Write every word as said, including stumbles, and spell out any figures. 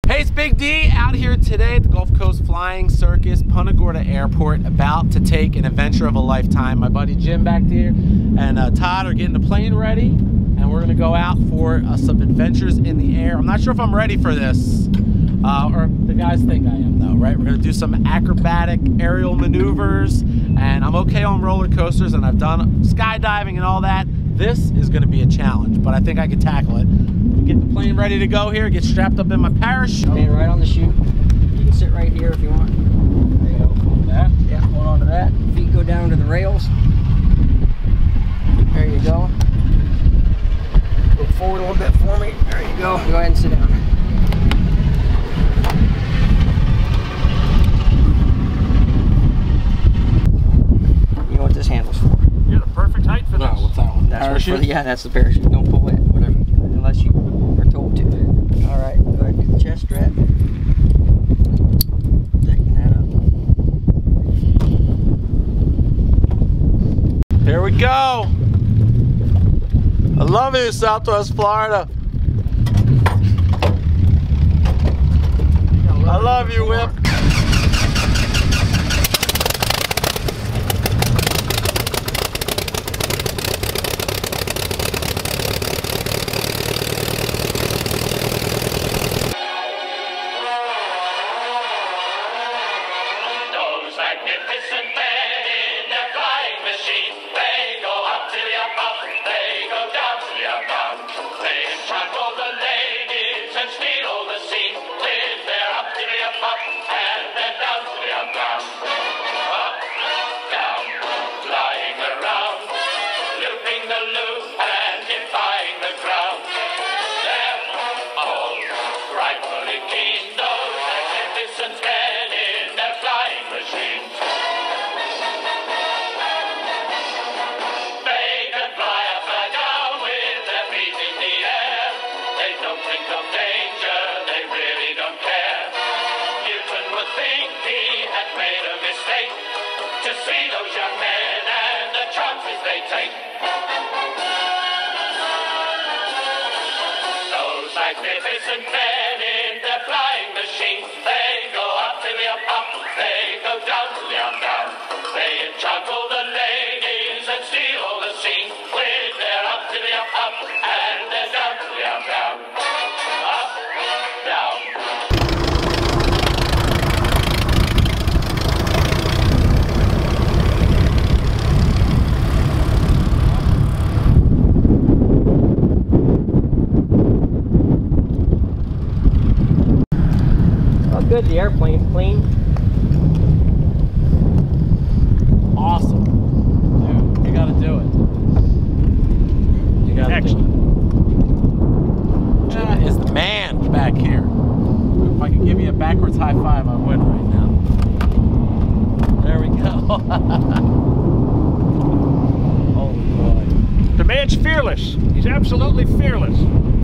Hey, it's Big D out here today at the Gulf Coast Flying Circus, Punta Gorda Airport, about to take an adventure of a lifetime. My buddy Jim back there and uh, Todd are getting the plane ready, and we're gonna go out for uh, some adventures in the air. I'm not sure if I'm ready for this, uh, or the guys think I am though, right? We're gonna do some acrobatic aerial maneuvers, and I'm okay on roller coasters, and I've done skydiving and all that. This is gonna be a challenge, but I think I can tackle it. Get the plane ready to go here, get strapped up in my parachute. Stand right on the chute. You can sit right here if you want. There you go. That? Yeah, hold on to that. Feet go down to the rails. There you go. Go forward a little bit for me. There you go. Go ahead and sit down. You know what this handle's for? You're the perfect height for no, this. No, what's that one? That's parachute? For the, yeah, that's the parachute. Don't pull it, whatever, unless you are told to. All right, go ahead and do the chest strap. Taking that up. Here we go. I love you, Southwest Florida. I love you, Whip. Magnificent men in their flying machine. They go up to the above, they go down to the above. They trample the ladies and steal all the scene. With their up to the above and then down to the above. Up, down, flying around, looping the loop and defying the ground. They're all rightfully keen, those magnificent men in their flying machine. To see those young men and the chances they take. Those magnificent men in their flying machines. They go up to the up, up, they go down to the up, down. They juggle the ladies and steal all the scenes. With their up to the up, up, and their down to the up, down. Up, down. Good, the airplane's clean. Awesome. Dude, you gotta do it. You gotta Excellent. do it. Jim is the man back here. If I could give you a backwards high five, I would right now. There we go. Holy boy. The man's fearless. He's absolutely fearless.